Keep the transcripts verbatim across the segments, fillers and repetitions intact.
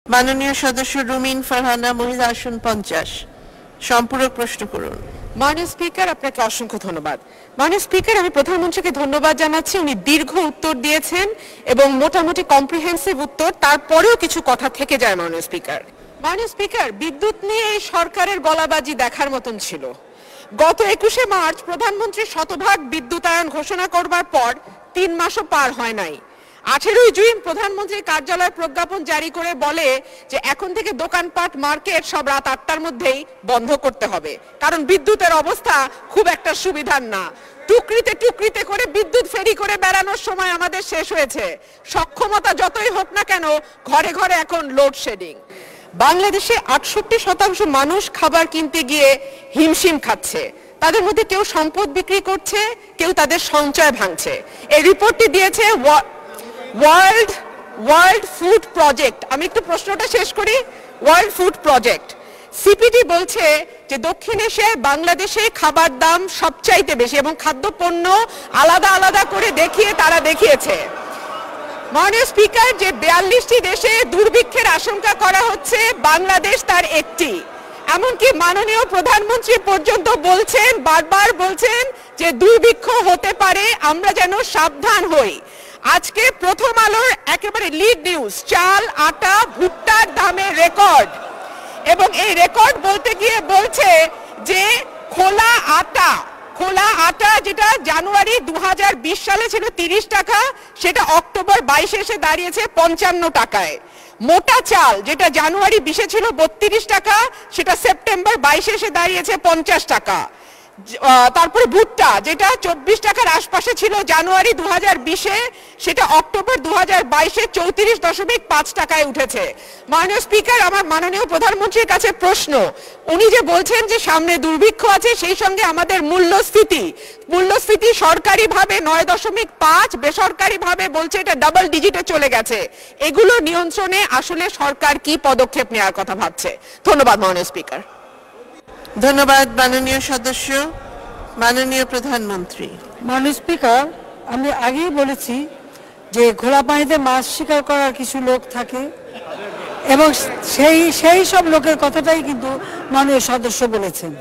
মাননীয় সদস্য রুমিন ফারহানা, মহিলা আসন পঞ্চাশ। সম্পূরক প্রশ্ন করুন। মাননীয় স্পিকার, আপনাকে অসংখ্য ধন্যবাদ। মাননীয় স্পিকার, আমি প্রধানমন্ত্রীকে ধন্যবাদ জানাচ্ছি, উনি দীর্ঘ উত্তর দিয়েছেন এবং মোটামুটি কম্প্রিহেন্সিভ উত্তর, তারপরেও কিছু কথা থেকে যায়। মাননীয় স্পিকার মাননীয় স্পিকার বিদ্যুৎ নিয়ে এই সরকারের গলাবাজি দেখার মতন ছিল। গত একুশে মার্চ প্রধানমন্ত্রী শতভাগ বিদ্যুতায়ন ঘোষণা করবার পর তিন মাসও পার হয় নাই। আঠেরোই জুন প্রধানমন্ত্রীর কার্যালয় প্রজ্ঞাপন জারি করে বলে যে এখন থেকে দোকানপাট, মার্কেট সব রাত আটটার মধ্যেই বন্ধ করতে হবে, কারণ বিদ্যুতের অবস্থা খুব একটা সুবিধার না। টুকরিতে টুকরিতে করে বিদ্যুৎ ফেরি করে বেড়ানোর সময় আমাদের শেষ হয়েছে। সক্ষমতা যতই হোক না কেন, ঘরে ঘরে এখন লোডশেডিং। বাংলাদেশে আটষট্টি শতাংশ মানুষ খাবার কিনতে গিয়ে হিমশিম খাচ্ছে। তাদের মধ্যে কেউ সম্পদ বিক্রি করছে, কেউ তাদের সঞ্চয় ভাঙছে। এই রিপোর্টটি দিয়েছে ওয়ার্ল্ড ওয়ার্ল্ড ফুড প্রজেক্ট। আমি একটু প্রশ্নটা শেষ করি। ওয়ার্ল্ড ফুড প্রজেক্ট সিপিডি বলছে যে দক্ষিণ এশিয়ায় বাংলাদেশে খাবার দাম সবচাইতে বেশি এবং খাদ্যপণ্য আলাদা আলাদা করে দেখিয়ে তারা দেখিয়েছে। মাননীয় স্পিকার, যে বিয়াল্লিশটি দেশে দুর্ভিক্ষের আশঙ্কা করা হচ্ছে, বাংলাদেশ তার একটি। এমনকি মাননীয় প্রধানমন্ত্রী পর্যন্ত বলছেন, বারবার বলছেন যে দুর্ভিক্ষ হতে পারে, আমরা যেন সাবধান হই। আজকে প্রথম আলোর একেবারে লিড নিউজ, চাল, আটা, ভুট্টার দামের রেকর্ড, এবং এই রেকর্ড বলতে গিয়ে বলছে যে খোলা আটা খোলা আটা যেটা জানুয়ারি দু হাজার বিশ সালে ছিল তিরিশ টাকা, সেটা অক্টোবর বাইশে এসে দাঁড়িয়েছে পঞ্চান্ন টাকায়। মোটা চাল যেটা জানুয়ারি বিশে ছিল বত্রিশ টাকা, সেটা সেপ্টেম্বর বাইশে এসে দাঁড়িয়েছে পঞ্চাশ টাকা। তারপরে ভুট্টা যেটা চব্বিশ টাকার আশপাশে ছিল জানুয়ারি দু হাজার বিশে, সেটা অক্টোবর দু হাজার বাইশে চৌত্রিশ দশমিক পাঁচ টাকায় উঠেছে। মাননীয় স্পিকার, আমার মাননীয় প্রধানমন্ত্রীর কাছে প্রশ্ন, উনি যে বলছেন যে সামনে দুর্ভিক্ষ আছে, সেই সঙ্গে আমাদের মূল্যস্ফীতি মূল্যস্ফীতি সরকারিভাবে নয় দশমিক পাঁচ, বেসরকারিভাবে বলছে এটা ডাবল ডিজিটে চলে গেছে। এগুলো নিয়ন্ত্রণে আসলে সরকার কি পদক্ষেপ নেওয়ার কথা ভাবছে? ধন্যবাদ মাননীয় স্পিকার। ধন্যবাদ মাননীয় সদস্য। মাননীয় প্রধানমন্ত্রী। মাননীয় স্পিকার, আমি আগেই বলেছি যে ঘোলা পানিতে মাছ শিকার করার কিছু লোক থাকে এবং সেই সেই সব লোকের কথাটাই কিন্তু মাননীয় সদস্য বলেছেন।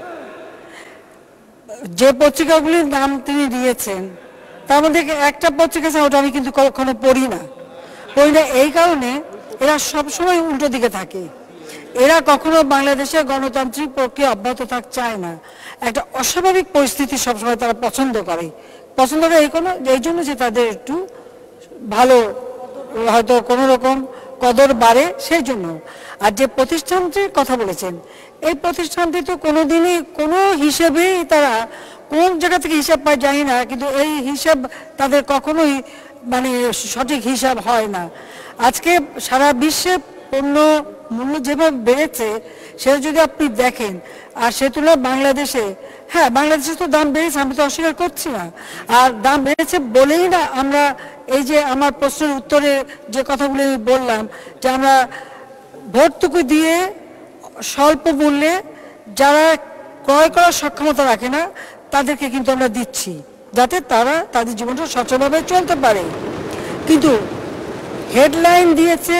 যে পত্রিকাগুলির নাম তিনি দিয়েছেন তার মধ্যে একটা পত্রিকা আছে, ওটা আমি কিন্তু কখনো পড়ি না পড়ি না এই কারণে এরা সবসময় উল্টো দিকে থাকে। এরা কখনো বাংলাদেশের গণতান্ত্রিক প্রক্রিয়া অব্যাহত থাকতে চায় না। একটা অস্বাভাবিক পরিস্থিতি সবসময় তারা পছন্দ করে পছন্দ করে এই কোনো এই জন্য যে তাদের একটু ভালো হয়তো কোনো রকম কদর বাড়ে, সেই জন্য। আর যে প্রতিষ্ঠানটির কথা বলেছেন, এই প্রতিষ্ঠানটি তো কোনোদিনই কোনো হিসেবেই তারা কোন জায়গা থেকে হিসাব পায় জানি না, কিন্তু এই হিসাব তাদের কখনোই মানে সঠিক হিসাব হয় না। আজকে সারা বিশ্বে পণ্য মূল্য যেভাবে বেড়েছে সেটা যদি আপনি দেখেন, আর সে তুলনায় বাংলাদেশে, হ্যাঁ বাংলাদেশে তো দাম বেড়েছে, আমি তো অস্বীকার করছি না। আর দাম বেড়েছে বলেই না আমরা এই যে আমার প্রশ্নের উত্তরে যে কথাগুলো আমি বললাম, যে আমরা ভর্তুকি দিয়ে স্বল্প মূল্যে যারা ক্রয় করার সক্ষমতা রাখে না তাদেরকে কিন্তু আমরা দিচ্ছি, যাতে তারা তাদের জীবনটা সচ্ছলভাবে চলতে পারে। কিন্তু হেডলাইন দিয়েছে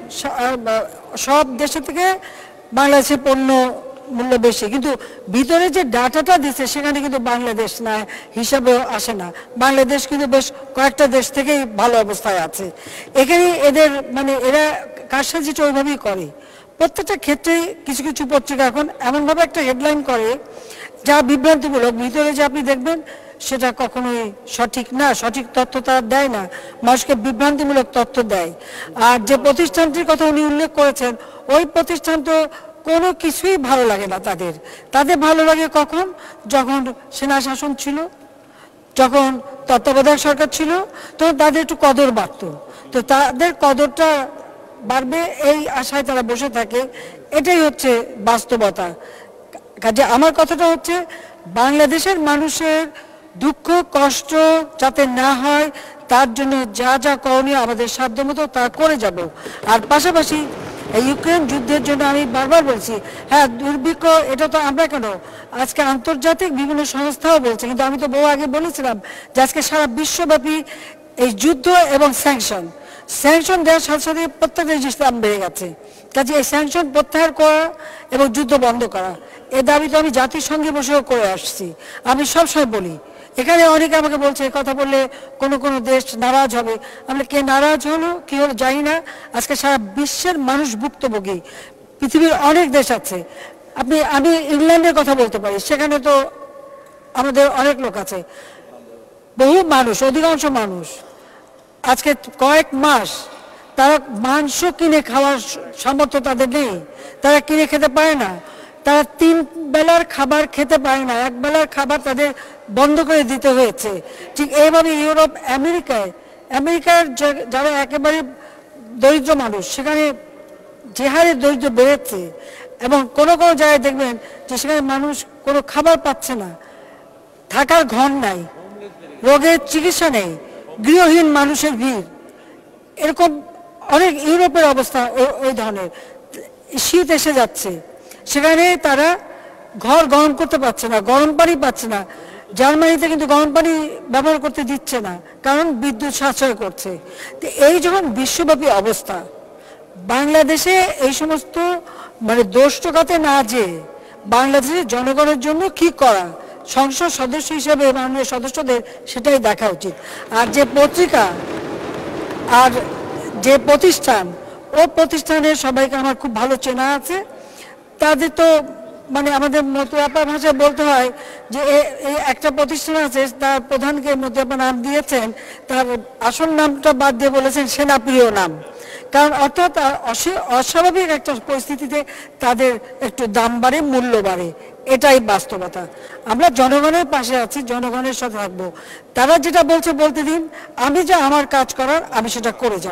সব দেশের থেকে বাংলাদেশের পণ্য মূল্য বেশি, কিন্তু ভিতরে যে ডাটাটা দিচ্ছে সেখানে কিন্তু বাংলাদেশ না হিসাবে আসে না। বাংলাদেশ কিন্তু বেশ কয়েকটা দেশ থেকেই ভালো অবস্থায় আছে। এখানে এদের মানে এরা কারসাজিটা ওইভাবেই করে। প্রত্যেকটা ক্ষেত্রে কিছু কিছু পত্রিকা এখন এমনভাবে একটা হেডলাইন করে যা বিভ্রান্তিমূলক, ভিতরে যে আপনি দেখবেন সেটা কখনোই সঠিক না, সঠিক তথ্য তারা দেয় না, মানুষকে বিভ্রান্তিমূলক তথ্য দেয়। আর যে প্রতিষ্ঠানটির কথা উনি উল্লেখ করেছেন, ওই প্রতিষ্ঠান তো কোনো কিছুই ভালো লাগে না তাদের। তাদের ভালো লাগে কখন? যখন সেনা শাসন ছিল, যখন তত্ত্বাবধায়ক সরকার ছিল, তখন তাদের একটু কদর বাড়ত। তো তাদের কদরটা বাড়বে এই আশায় তারা বসে থাকে, এটাই হচ্ছে বাস্তবতা। কাজে আমার কথাটা হচ্ছে বাংলাদেশের মানুষের দুঃখ কষ্ট যাতে না হয় তার জন্য যা যা করণীয় আমাদের সাধ্যমতো তা করে যাব। আর পাশাপাশি এই ইউক্রেন যুদ্ধের জন্য আমি বারবার বলছি, হ্যাঁ দুর্ভিক্ষ এটা তো আমরা কেন, আজকে আন্তর্জাতিক বিভিন্ন সংস্থাও বলছে, কিন্তু আমি তো বহু আগে বলেছিলাম যে আজকে সারা বিশ্বব্যাপী এই যুদ্ধ এবং স্যাংশন স্যাংশন দেওয়ার সাথে সাথে প্রত্যেকটা জিনিস দাম বেড়ে গেছে। কাজে এই স্যাংশন প্রত্যাহার করা এবং যুদ্ধ বন্ধ করা, এ দাবি তো আমি জাতিসংঘে বসেও করে আসছি। আমি সবসময় বলি, এখানে অনেকে আমাকে বলছে কথা বললে কোনো কোনো দেশ নারাজ হবে। আমরা কে নারাজ হলো কি হলো জানি না, আজকে সারা বিশ্বের মানুষ ভুক্তভোগী। পৃথিবীর অনেক দেশ আছে, আপনি আমি ইংল্যান্ডের কথা বলতে পারি, সেখানে তো আমাদের অনেক লোক আছে, বহু মানুষ, অধিকাংশ মানুষ আজকে কয়েক মাস তারা মাংস কিনে খাওয়ার সামর্থ্য তাদের নেই, তারা কিনে খেতে পারে না, তারা তিন বেলার খাবার খেতে পারে না, এক বেলার খাবার তাদের বন্ধ করে দিতে হয়েছে। ঠিক এইভাবে ইউরোপ, আমেরিকায় আমেরিকার যারা একেবারে দরিদ্র মানুষ, সেখানে যে হারে দরিদ্র বেড়েছে, এবং কোনো কোনো জায়গায় দেখবেন যে সেখানে মানুষ কোনো খাবার পাচ্ছে না, থাকার ঘর নাই, রোগের চিকিৎসা নেই, গৃহহীন মানুষের ভিড়, এরকম অনেক ইউরোপের অবস্থা ওই ধরনের। শীত এসে যাচ্ছে, সেখানে তারা ঘর গরম করতে পারছে না, গরম পানি পাচ্ছে না। জার্মানিতে কিন্তু গরম পানি ব্যবহার করতে দিচ্ছে না, কারণ বিদ্যুৎ সাশ্রয় করছে। তো এই যখন বিশ্বব্যাপী অবস্থা, বাংলাদেশে এই সমস্ত মানে দোষটাতে না যে বাংলাদেশের জনগণের জন্য কি করা, সংসদ সদস্য হিসেবে মাননীয় সদস্যদের সেটাই দেখা উচিত। আর যে পত্রিকা আর যে প্রতিষ্ঠান, ও প্রতিষ্ঠানের সবাইকে আমার খুব ভালো চেনা আছে, তাদের তো মানে আমাদের মতুয়াপা ভাষায় বলতে হয় যে এই একটা প্রতিষ্ঠান আছে, তার প্রধানকে মতুয়াপা নাম দিয়েছেন, তার আসল নামটা বাদ দিয়ে বলেছেন সেনাপ্রিয় নাম। কারণ অর্থাৎ অস্বাভাবিক একটা পরিস্থিতিতে তাদের একটু দাম বাড়ে, মূল্য বাড়ে, এটাই বাস্তবতা। আমরা জনগণের পাশে আছি, জনগণের সাথে থাকবো, তারা যেটা বলছে বলতে দিন, আমি যা আমার কাজ করার আমি সেটা করে যাব,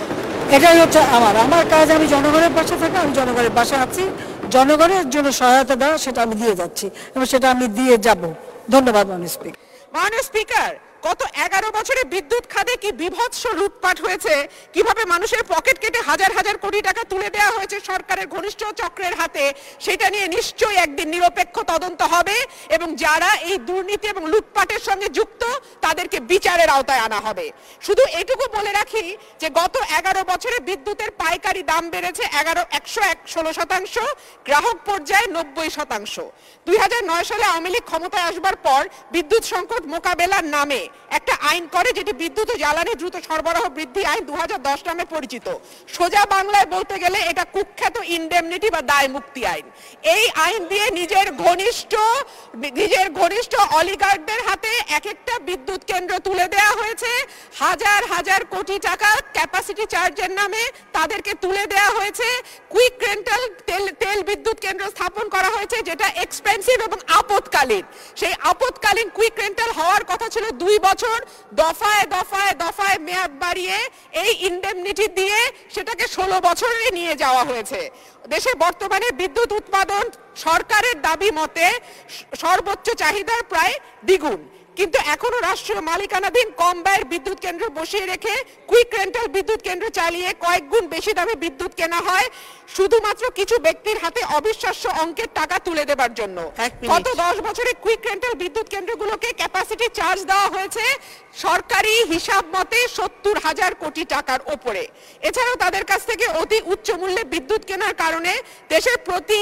এটাই হচ্ছে আমার আমার কাজ। আমি জনগণের পাশে থাকি, আমি জনগণের পাশে আছি, জনগণের জন্য সহায়তা দেওয়া সেটা আমি দিয়ে যাচ্ছি এবং সেটা আমি দিয়ে যাব। ধন্যবাদ মাননীয় স্পিকার। মাননীয় স্পিকার, গত এগারো বছরে বিদ্যুৎ খাতে কি বিভৎস লুটপাট হয়েছে, কিভাবে মানুষের পকেট কেটে হাজার হাজার কোটি টাকা তুলে দেওয়া হয়েছে সরকারের ঘনিষ্ঠ চক্রের হাতে, সেটা নিয়ে নিশ্চয়ই একদিন নিরপেক্ষ তদন্ত হবে এবং যারা এই দুর্নীতি এবং লুটপাটের সঙ্গে যুক্ত তাদেরকে বিচারের আওতায় আনা হবে। শুধু এটুকু বলে রাখি যে গত এগারো বছরে বিদ্যুতের পাইকারি দাম বেড়েছে এগারো একশো এক ষোলো শতাংশ, গ্রাহক পর্যায়ে নব্বই শতাংশ। দুই হাজার নয় সালে আওয়ামী লীগ ক্ষমতায় আসবার পর বিদ্যুৎ সংকট মোকাবেলার নামে একটা আইন করে, যেটি বিদ্যুৎ ও জ্বালানি দ্রুত সরবরাহ বৃদ্ধি আইন দু হাজার দশ নামে পরিচিত। সোজা বাংলায় বলতে গেলে এটা কুখ্যাত ইনডেমনিটি বা দায় মুক্তি আইন। এই আইন দিয়ে নিজের ঘনিষ্ঠ নিজের ঘনিষ্ঠ অলিগার্কদের হাতে এক একটা বিদ্যুৎ কেন্দ্র তুলে দেওয়া হয়েছে, হাজার হাজার কোটি টাকা ক্যাপাসিটি চার্জের নামে তাদেরকে তুলে দেওয়া হয়েছে। কুইক রেন্টাল তেল তেল বিদ্যুৎ কেন্দ্র স্থাপন করা হয়েছে, যেটা এক্সপেন্সিভ এবং আপৎকালীন। সেই আপৎকালীন কুইক রেন্টাল হওয়ার কথা ছিল দুই বছর, দফায় দফায় দফায় মেয়াদ বাড়িয়ে এই ইনডেমনিটি দিয়ে সেটাকে ষোলো বছরে নিয়ে যাওয়া হয়েছে। দেশে বর্তমানে বিদ্যুৎ উৎপাদন সরকারের দাবি মতে সর্বোচ্চ চাহিদার প্রায় দ্বিগুণ, কিন্তু এখনো রাষ্ট্রীয় মালিকানাধীন কম ব্যয়ের বিদ্যুৎ কেন্দ্র বসিয়ে রেখে কুইক রেন্টাল বিদ্যুৎ কেন্দ্র চালিয়ে কয়েক গুণ বেশি দামে বিদ্যুৎ কেনা হয় শুধুমাত্র কিছু ব্যক্তির হাতে অবিশ্বাস্য অঙ্কের টাকা তুলে দেবার জন্য। গত দশ বছরে কুইক রেন্টাল বিদ্যুৎ কেন্দ্রগুলোকে ক্যাপাসিটি চার্জ দেওয়া হয়েছে সরকারি হিসাব মতে সত্তর হাজার কোটি টাকার ওপরে। এছাড়াও তাদের কাছ থেকে অতি উচ্চ মূল্যে বিদ্যুৎ কেনার কারণে দেশের প্রতি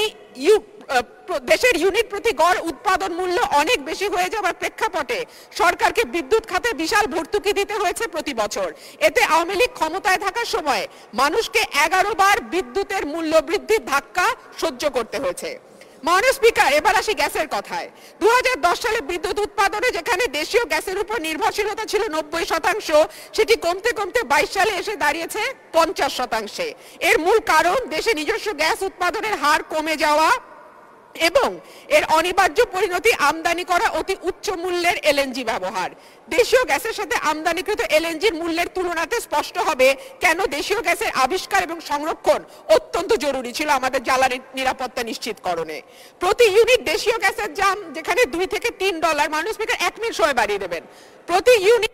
দেশের ইউনিট প্রতি গড় উৎপাদন মূল্য অনেক বেশি হয়ে যাওয়ার প্রেক্ষাপটে সরকারকে বিদ্যুৎ খাতে বিশাল ভর্তুকি দিতে হয়েছে প্রতি বছর। এতে আওয়ামী লীগ ক্ষমতায় থাকার সময় মানুষকে এগারো বার বিদ্যুতের মূল্য বৃদ্ধির ধাক্কা সহ্য করতে হয়েছে। মাননীয় স্পিকার, এবার আসি গ্যাসের কথায়। দু হাজার দশ সালে বিদ্যুৎ উৎপাদনে যেখানে দেশীয় গ্যাসের উপর নির্ভরশীলতা ছিল নব্বই শতাংশ, সেটি কমতে কমতে বাইশ সালে এসে দাঁড়িয়েছে পঞ্চাশ শতাংশে। এর মূল কারণ দেশে নিজস্ব গ্যাস উৎপাদনের হার কমে যাওয়া এবং এর অনিবার্য পরিণতি আমদানি করা অতি উচ্চ মূল্যের এলএনজি ব্যবহার। দেশীয় গ্যাসের সাথে আমদানিকৃত এলএনজির মূল্যের তুলনাতে স্পষ্ট হবে কেন দেশীয় গ্যাসের আবিষ্কার এবং সংরক্ষণ অত্যন্ত জরুরি ছিল আমাদের জ্বালানি নিরাপত্তা নিশ্চিতকরণে। প্রতি ইউনিট দেশীয় গ্যাসের দাম যেখানে দুই থেকে তিন ডলার, মাননীয় স্পিকার এক মিনিট সময় বাড়িয়ে দেবেন, প্রতি ইউনিট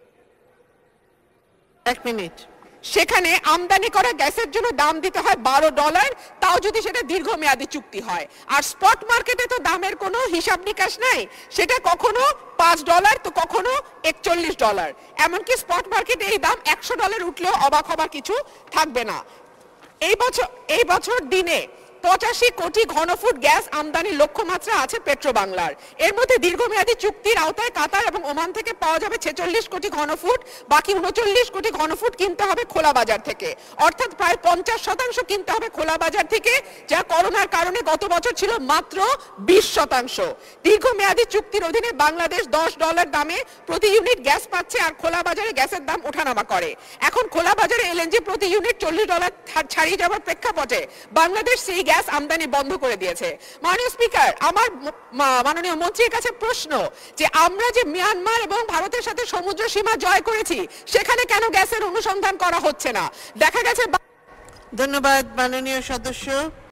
এক মিনিট সেখানে আমদানি করা গ্যাসের জন্য দাম দিতে হয় বারো ডলার, তাও যদি সেটা দীর্ঘমেয়াদী চুক্তি হয়। আর স্পট মার্কেটে তো দামের কোনো হিসাব নিকাশ নাই, সেটা কখনো পাঁচ ডলার তো কখনো একচল্লিশ ডলার, এমনকি স্পট মার্কেটে এই দাম একশো ডলার উঠলেও অবাক হবার কিছু থাকবে না। এই বছর এই বছর দিনে পঁচাশি কোটি ঘনফুট গ্যাস আমদানির লক্ষ্যমাত্রা আছে পেট্রো বাংলার। এর মধ্যে দীর্ঘমেয়াদী চুক্তির আওতায় কাতার এবং ওমান থেকে পাওয়া যাবে ছেচল্লিশ কোটি ঘনফুট, বাকি উনচল্লিশ কোটি ঘনফুট কিনতে হবে খোলা বাজার থেকে, অর্থাৎ প্রায় পঞ্চাশ শতাংশ কিনতে হবে খোলা বাজার থেকে, যা করোনার কারণে গত বছর ছিল মাত্র বিশ শতাংশ। দীর্ঘমেয়াদী চুক্তির অধীনে বাংলাদেশ দশ ডলার দামে প্রতি ইউনিট গ্যাস পাচ্ছে, আর খোলা বাজারে গ্যাসের দাম ওঠানামা করে। এখন খোলা বাজারে এলএনজি প্রতি ইউনিট চল্লিশ ডলার ছাড়িয়ে যাওয়ার প্রেক্ষাপটে বাংলাদেশ সেই গ্যাস আমদানি বন্ধ করে দিয়েছে। মাননীয় স্পিকার, আমার মাননীয় মন্ত্রীর কাছে প্রশ্ন যে আমরা যে মিয়ানমার এবং ভারতের সাথে সমুদ্র সীমা জয় করেছি, সেখানে কেন গ্যাসের অনুসন্ধান করা হচ্ছে না? দেখা গেছে। ধন্যবাদ মাননীয় সদস্য।